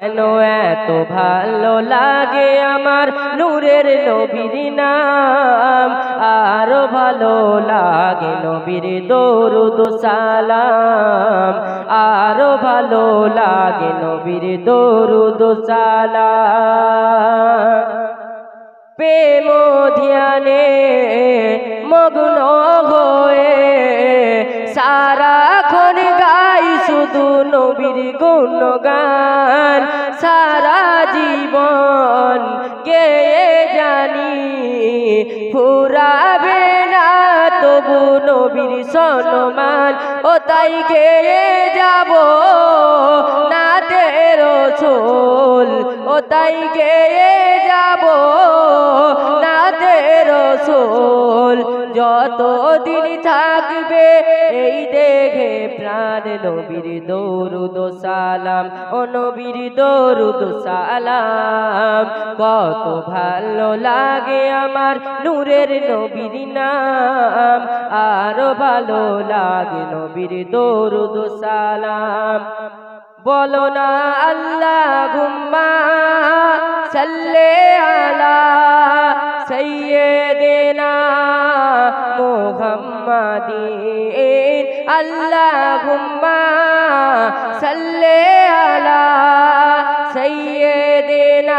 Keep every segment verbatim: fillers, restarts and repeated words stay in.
কেন এত ভালো লাগে আমার নূরের নবীর নাম, আরো ভালো লাগে নবীর দরুদ সালাম, আরো ভালো লাগে নবীর দরুদ সালাম। প্রেম ধ্যানে মগ্ন হয়ে সারাক্ষণ গাই শুধু নবীর গুণগান, সারা জীবন গেয়ে জানি ফুরাবে না তবু নবীর সম্মান, ও তাই গেয়ে যাব নাতে রাসূল, ও তাই গেয়ে যাব নাতে রাসূল। যতদিন থাকবে এই দেখে প্রাণ নবীর দরুদ সালাম, ও নবীর দরুদ সালাম। কত ভালো লাগে আমার নূরের নবীর নাম, আরো ভালো লাগে নবীর দরুদ সালাম। বলো না আল্লাহুম্মা সাল্লি আলা সাইয়্যিদিনা মুহাম্মাদিন, আল্লাহুম্মা সাল্লি আলা সাইয়্যিদিনা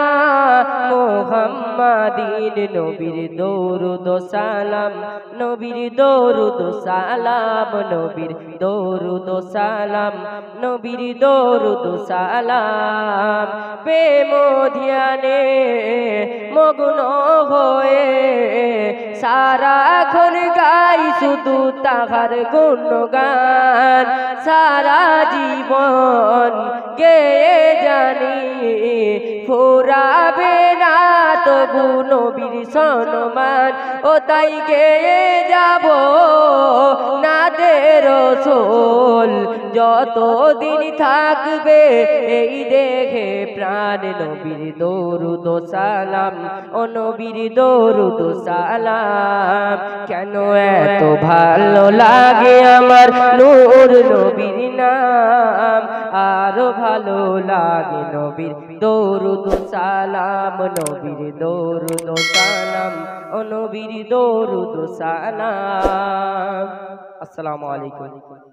মুহাম্মাদিন। নবীর দরুদ সালাম, নবীর দরুদ সালাম, নবীর দরুদ সালাম, নবীর দরুদ সালাম। প্রেম ধ্যানে মগ্ন হয়ে সারাক্ষণ গাই শুধু তাহার গুণগান, সারা জীবন গেয়ে জানি ফুরাবে না তবু নবীর সম্মান, ও তাই গেয়ে যাব নাতে রাসূল। যতদিন থাকবে এই দেখে প্রাণ নবীর দরুদ সালাম, ও নবীর দরুদ সালাম। কেন এত ভালো লাগে আমার নূর নবীর নাম, আরো ভালো লাগে নবীর দরুদ সালাম, নবীর দরুদ সালাম, ও নবীর দরুদ সালাম। আসসালামু আলাইকুম।